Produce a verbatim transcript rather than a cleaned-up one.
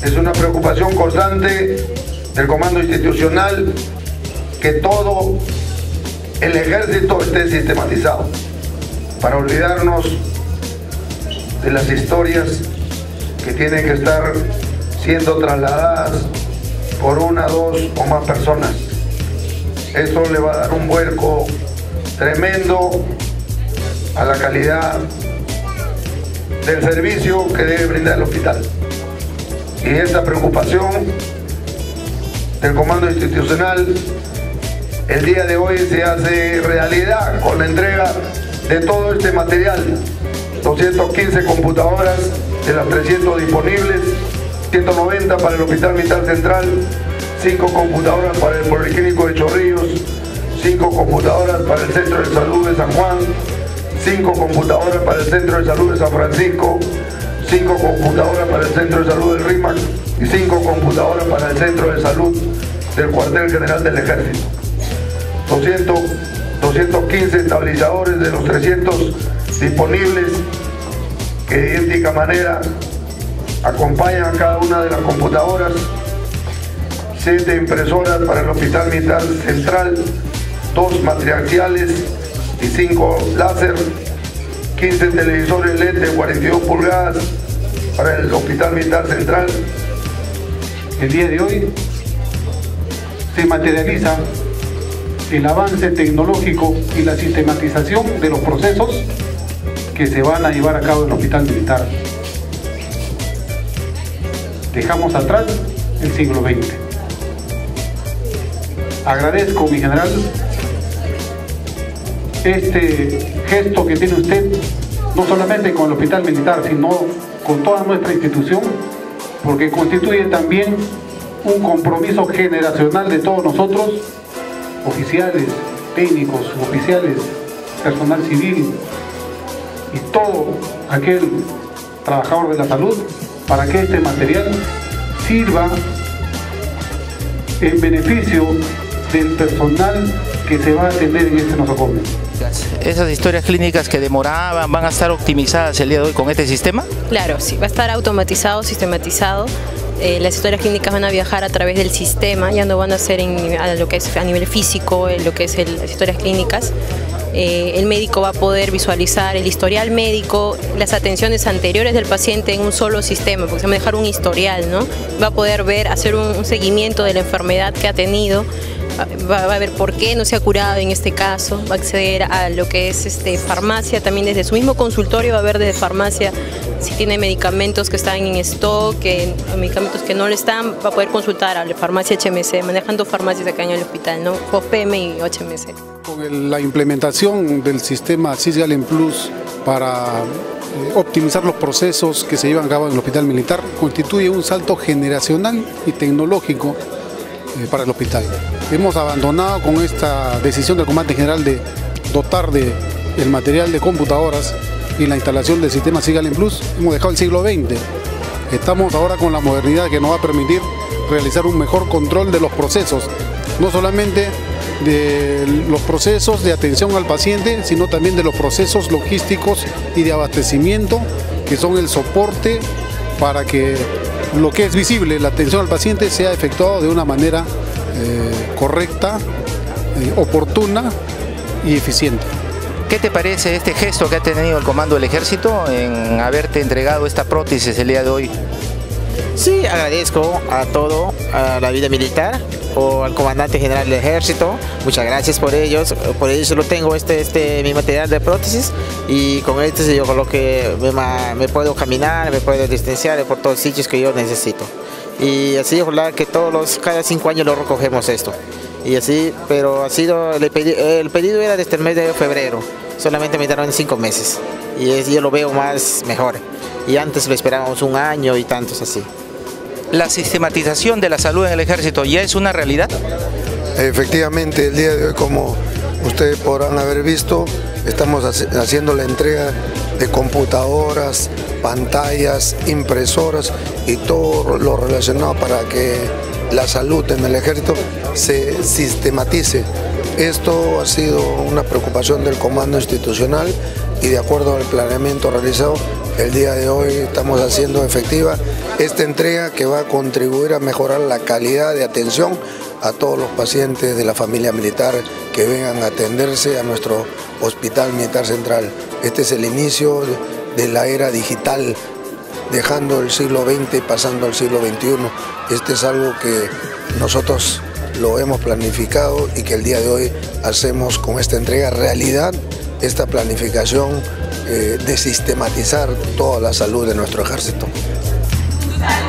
Es una preocupación constante del comando institucional que todo el ejército esté sistematizado, para olvidarnos de las historias que tienen que estar siendo trasladadas por una, dos o más personas. Esto le va a dar un vuelco tremendo a la calidad del servicio que debe brindar el hospital. Y esta preocupación del comando institucional el día de hoy se hace realidad con la entrega de todo este material. doscientas quince computadoras de las trescientas disponibles, ciento noventa para el Hospital Militar Central, cinco computadoras para el Policlínico de Chorrillos, cinco computadoras para el Centro de Salud de San Juan, cinco computadoras para el Centro de Salud de San Francisco, cinco computadoras para el Centro de Salud del RIMAC y cinco computadoras para el Centro de Salud del Cuartel General del Ejército. doscientos quince estabilizadores de los trescientos disponibles que de idéntica manera acompañan a cada una de las computadoras, siete impresoras para el Hospital Militar Central, dos matriaxiales y cinco láser, quince televisores L E D de cuarenta y dos pulgadas para el Hospital Militar Central. El día de hoy se materializa el avance tecnológico y la sistematización de los procesos que se van a llevar a cabo en el Hospital Militar. Dejamos atrás el siglo veinte. Agradezco, mi general, este gesto que tiene usted, no solamente con el Hospital Militar, sino con toda nuestra institución, porque constituye también un compromiso generacional de todos nosotros, oficiales, técnicos, oficiales, personal civil y todo aquel trabajador de la salud, para que este material sirva en beneficio del personal que se va a atender en este nosocomio. ¿Esas historias clínicas que demoraban van a estar optimizadas el día de hoy con este sistema? Claro, sí, va a estar automatizado, sistematizado. Eh, las historias clínicas van a viajar a través del sistema, ya no van a ser en, a lo que es a nivel físico, en lo que es el, las historias clínicas. Eh, el médico va a poder visualizar el historial médico, las atenciones anteriores del paciente en un solo sistema, porque se va a dejar un historial, ¿no? Va a poder ver, hacer un, un seguimiento de la enfermedad que ha tenido, va, va a ver por qué no se ha curado en este caso, va a acceder a lo que es este, farmacia, también desde su mismo consultorio va a ver desde farmacia si tiene medicamentos que están en stock, que, medicamentos que no le están, va a poder consultar a la farmacia H M C, manejando farmacias acá en el hospital, ¿no? F O P M y H M C. Con la implementación del sistema Sysgalen Plus para eh, optimizar los procesos que se llevan a cabo en el Hospital Militar, constituye un salto generacional y tecnológico eh, para el hospital. Hemos abandonado con esta decisión del Comandante General de dotar de el material de computadoras y la instalación del sistema Sysgalen Plus, hemos dejado el siglo veinte. Estamos ahora con la modernidad que nos va a permitir realizar un mejor control de los procesos, no solamente de los procesos de atención al paciente, sino también de los procesos logísticos y de abastecimiento, que son el soporte para que lo que es visible, la atención al paciente, sea efectuado de una manera eh, correcta, eh, oportuna y eficiente. ¿Qué te parece este gesto que ha tenido el Comando del Ejército en haberte entregado esta prótesis el día de hoy? Sí, agradezco a todo, a la vida militar o al Comandante General del Ejército. Muchas gracias por ellos. Por ellos lo tengo este, este mi material de prótesis, y con este yo con lo que me, me puedo caminar, me puedo distanciar por todos los sitios que yo necesito. Y así, ojalá que todos los, cada cinco años lo recogemos esto. Y así, pero ha sido, el pedido, el pedido era desde el mes de febrero, solamente me dieron cinco meses. Y es, yo lo veo más mejor. Y antes lo esperábamos un año y tantos así. ¿La sistematización de la salud en el Ejército ya es una realidad? Efectivamente, el día de hoy, como ustedes podrán haber visto, estamos haciendo la entrega de computadoras, pantallas, impresoras y todo lo relacionado para que la salud en el Ejército se sistematice. Esto ha sido una preocupación del Comando Institucional y de acuerdo al planeamiento realizado, el día de hoy estamos haciendo efectiva esta entrega que va a contribuir a mejorar la calidad de atención a todos los pacientes de la familia militar que vengan a atenderse a nuestro Hospital Militar Central. Este es el inicio de la era digital, dejando el siglo veinte y pasando al siglo veintiuno. Este es algo que nosotros lo hemos planificado y que el día de hoy hacemos con esta entrega realidad, esta planificación eh, de sistematizar toda la salud de nuestro ejército.